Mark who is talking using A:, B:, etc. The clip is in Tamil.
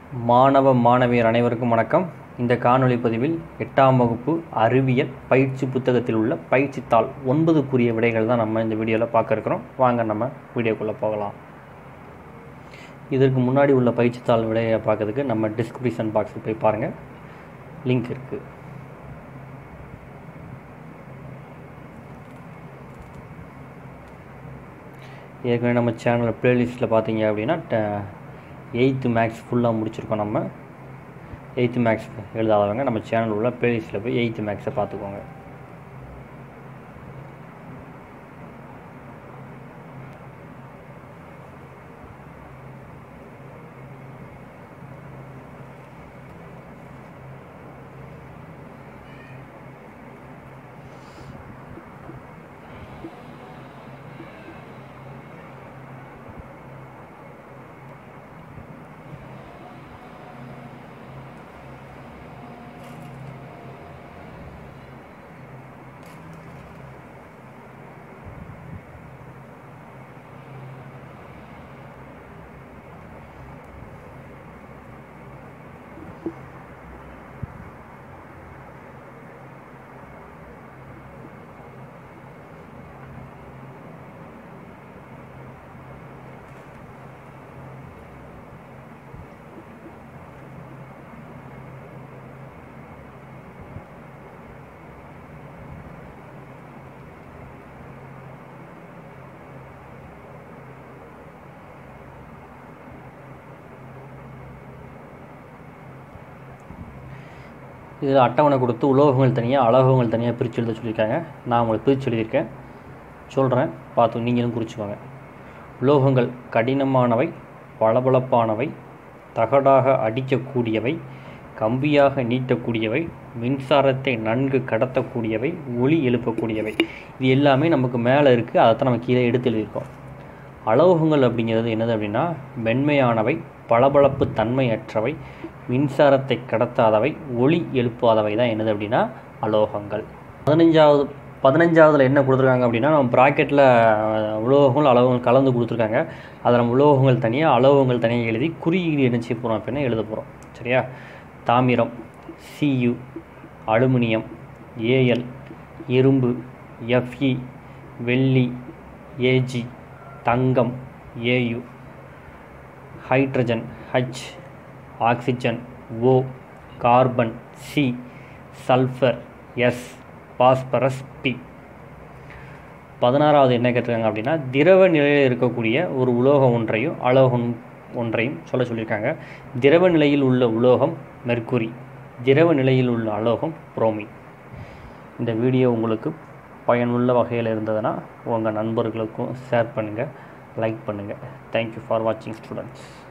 A: மாணவ மாணவியர் அனைவருக்கும் வணக்கம். இந்த காணொளி பதிவில் 8ஆம் வகுப்பு அறிவியல் பயிற்சி புத்தகத்தில் உள்ள பயிற்சித்தாள் 9க்குரிய விடைகள் தான் நம்ம இந்த வீடியோவில் பார்க்க இருக்கிறோம். வாங்க நம்ம வீடியோக்குள்ளே போகலாம். இதற்கு முன்னாடி உள்ள பயிற்சித்தாள் விடையை பார்க்கறதுக்கு நம்ம டிஸ்கிரிப்ஷன் பாக்ஸில் போய் பாருங்கள், லிங்க் இருக்குது. ஏற்கனவே நம்ம சேனலில் ப்ளேலிஸ்ட்டில் பார்த்தீங்க அப்படின்னா 8th மேக்ஸ் ஃபுல்லாக முடிச்சிருக்கோம். நம்ம 8th மேக்ஸ் எழுதாதவங்க நம்ம சேனல் உள்ள ப்ளேலிஸ்ட்டில் போய் 8th மேக்ஸை பார்த்துக்கோங்க. இதில் அட்டவணை கொடுத்து உலோகங்கள் தனியாக அலோகங்கள் தனியாக பிரித்து எழுத சொல்லியிருக்காங்க. நான் உங்களுக்கு பிரித்து எழுதியிருக்கேன், சொல்கிறேன், பார்த்து நீங்களும் குறிச்சுக்கோங்க. உலோகங்கள் கடினமானவை, பளபளப்பானவை, தகடாக அடிக்கக்கூடியவை, கம்பியாக நீட்டக்கூடியவை, மின்சாரத்தை நன்கு கடத்தக்கூடியவை, ஒளி எழுப்பக்கூடியவை. இது எல்லாமே நமக்கு மேலே இருக்குது, அதைத்தான் நம்ம கீழே எடுத்து எழுதியிருக்கோம். அலோகங்கள் அப்படிங்கிறது என்னது அப்படின்னா மென்மையானவை, பளபளப்பு தன்மையற்றவை, மின்சாரத்தை கடத்தாதவை, ஒளி எழுப்பாதவை தான் என்னது அப்படின்னா அலோகங்கள். 15ஆவதுல என்ன கொடுத்துருக்காங்க அப்படின்னா நம்ம ப்ராக்கெட்டில் உலோகங்கள் அலோகங்கள் கலந்து கொடுத்துருக்காங்க. அதை நம்ம உலோகங்கள் தனியாக அலோகங்கள் தனியாக எழுதி குறியீடு என்ன செய்ய போகிறோம் அப்படின்னா எழுத போகிறோம். சரியா? தாமிரம் Cu, அலுமினியம் Al, இரும்பு Fe, வெள்ளி Ag, தங்கம் Au, hydrogen H, oxygen O, carbon C, sulphur S, phosphorus P. 16வது என்ன கேட்டிருக்காங்க அப்படின்னா திரவ நிலையில் இருக்கக்கூடிய ஒரு உலோகம் ஒன்றையும் அலோகம் ஒன்றையும் சொல்லியிருக்காங்க. திரவ நிலையில் உள்ள உலோகம் மெர்க்குரி, திரவ நிலையில் உள்ள அலோகம் புரோமின். இந்த வீடியோ உங்களுக்கு பயனுள்ள வகையில் இருந்ததுன்னா உங்கள் நண்பர்களுக்கும் ஷேர் பண்ணுங்கள், லைக் பண்ணுங்கள். தேங்க்யூ ஃபார் வாட்சிங் ஸ்டூடெண்ட்ஸ்.